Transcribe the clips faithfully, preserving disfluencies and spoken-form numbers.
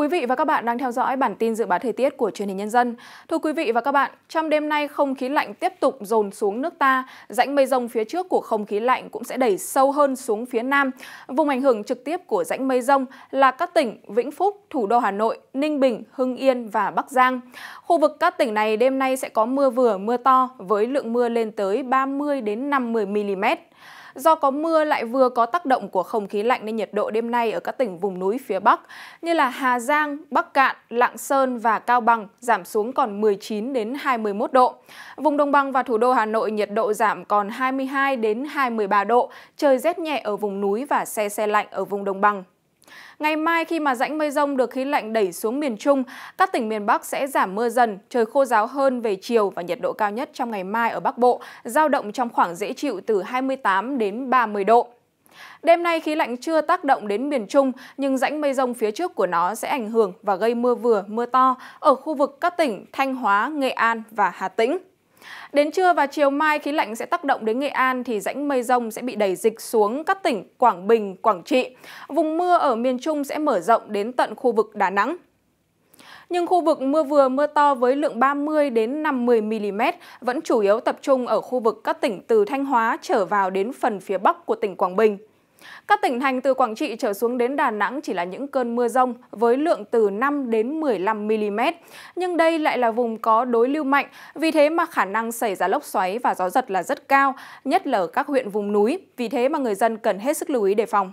Quý vị và các bạn đang theo dõi bản tin dự báo thời tiết của Truyền hình Nhân dân. Thưa quý vị và các bạn, trong đêm nay không khí lạnh tiếp tục dồn xuống nước ta, rãnh mây rông phía trước của không khí lạnh cũng sẽ đẩy sâu hơn xuống phía Nam. Vùng ảnh hưởng trực tiếp của rãnh mây rông là các tỉnh Vĩnh Phúc, thủ đô Hà Nội, Ninh Bình, Hưng Yên và Bắc Giang. Khu vực các tỉnh này đêm nay sẽ có mưa vừa, mưa to với lượng mưa lên tới ba mươi đến năm mươi mi-li-mét. Do có mưa lại vừa có tác động của không khí lạnh nên nhiệt độ đêm nay ở các tỉnh vùng núi phía Bắc như là Hà Giang, Bắc Kạn, Lạng Sơn và Cao Bằng giảm xuống còn mười chín đến hai mươi mốt độ. Vùng Đồng bằng và thủ đô Hà Nội nhiệt độ giảm còn hai mươi hai đến hai mươi ba độ, trời rét nhẹ ở vùng núi và se se lạnh ở vùng Đồng bằng. Ngày mai khi mà rãnh mây rông được khí lạnh đẩy xuống miền Trung, các tỉnh miền Bắc sẽ giảm mưa dần, trời khô ráo hơn về chiều và nhiệt độ cao nhất trong ngày mai ở Bắc Bộ dao động trong khoảng dễ chịu từ hai mươi tám đến ba mươi độ. Đêm nay khí lạnh chưa tác động đến miền Trung nhưng rãnh mây rông phía trước của nó sẽ ảnh hưởng và gây mưa vừa, mưa to ở khu vực các tỉnh Thanh Hóa, Nghệ An và Hà Tĩnh. Đến trưa và chiều mai khí lạnh sẽ tác động đến Nghệ An thì rãnh mây rông sẽ bị đẩy dịch xuống các tỉnh Quảng Bình, Quảng Trị. Vùng mưa ở miền Trung sẽ mở rộng đến tận khu vực Đà Nẵng. Nhưng khu vực mưa vừa mưa to với lượng ba mươi đến năm mươi mi-li-mét vẫn chủ yếu tập trung ở khu vực các tỉnh từ Thanh Hóa trở vào đến phần phía Bắc của tỉnh Quảng Bình. Các tỉnh thành từ Quảng Trị trở xuống đến Đà Nẵng chỉ là những cơn mưa rông với lượng từ năm đến mười lăm mi-li-mét. Nhưng đây lại là vùng có đối lưu mạnh, vì thế mà khả năng xảy ra lốc xoáy và gió giật là rất cao, nhất là ở các huyện vùng núi. Vì thế mà người dân cần hết sức lưu ý đề phòng.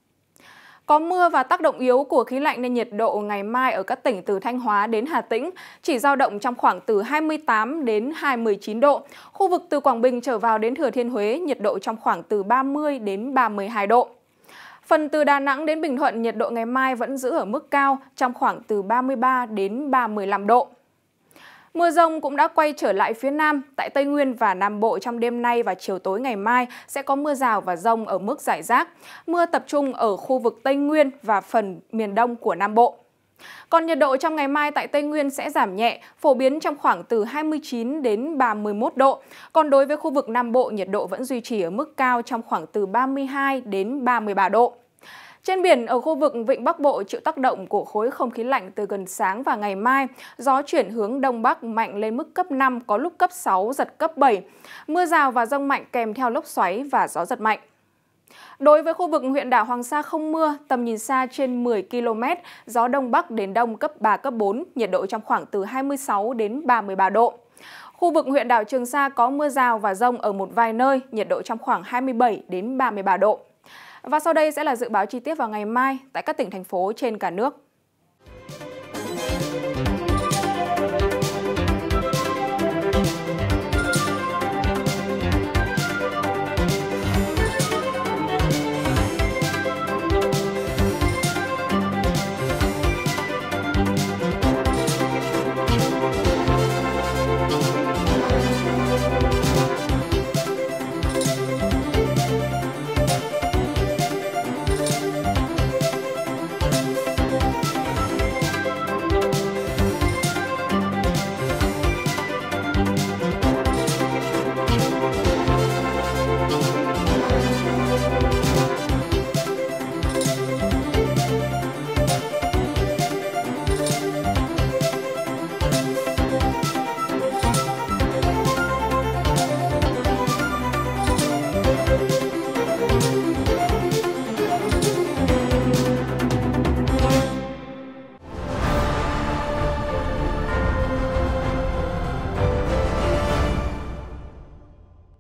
Có mưa và tác động yếu của khí lạnh nên nhiệt độ ngày mai ở các tỉnh từ Thanh Hóa đến Hà Tĩnh chỉ dao động trong khoảng từ hai mươi tám đến hai mươi chín độ. Khu vực từ Quảng Bình trở vào đến Thừa Thiên Huế nhiệt độ trong khoảng từ ba mươi đến ba mươi hai độ. Phần từ Đà Nẵng đến Bình Thuận nhiệt độ ngày mai vẫn giữ ở mức cao trong khoảng từ ba mươi ba đến ba mươi lăm độ. Mưa rông cũng đã quay trở lại phía Nam. Tại Tây Nguyên và Nam Bộ trong đêm nay và chiều tối ngày mai sẽ có mưa rào và dông ở mức rải rác. Mưa tập trung ở khu vực Tây Nguyên và phần miền Đông của Nam Bộ. Còn nhiệt độ trong ngày mai tại Tây Nguyên sẽ giảm nhẹ, phổ biến trong khoảng từ hai mươi chín đến ba mươi mốt độ. Còn đối với khu vực Nam Bộ, nhiệt độ vẫn duy trì ở mức cao trong khoảng từ ba mươi hai đến ba mươi ba độ. Trên biển ở khu vực Vịnh Bắc Bộ chịu tác động của khối không khí lạnh từ gần sáng và ngày mai, gió chuyển hướng Đông Bắc mạnh lên mức cấp năm, có lúc cấp sáu, giật cấp bảy. Mưa rào và dông mạnh kèm theo lốc xoáy và gió giật mạnh. Đối với khu vực huyện đảo Hoàng Sa không mưa, tầm nhìn xa trên mười ki lô mét, gió Đông Bắc đến Đông cấp ba, cấp bốn, nhiệt độ trong khoảng từ hai mươi sáu đến ba mươi ba độ. Khu vực huyện đảo Trường Sa có mưa rào và dông ở một vài nơi, nhiệt độ trong khoảng hai mươi bảy đến ba mươi ba độ. Và sau đây sẽ là dự báo chi tiết vào ngày mai tại các tỉnh, thành phố trên cả nước.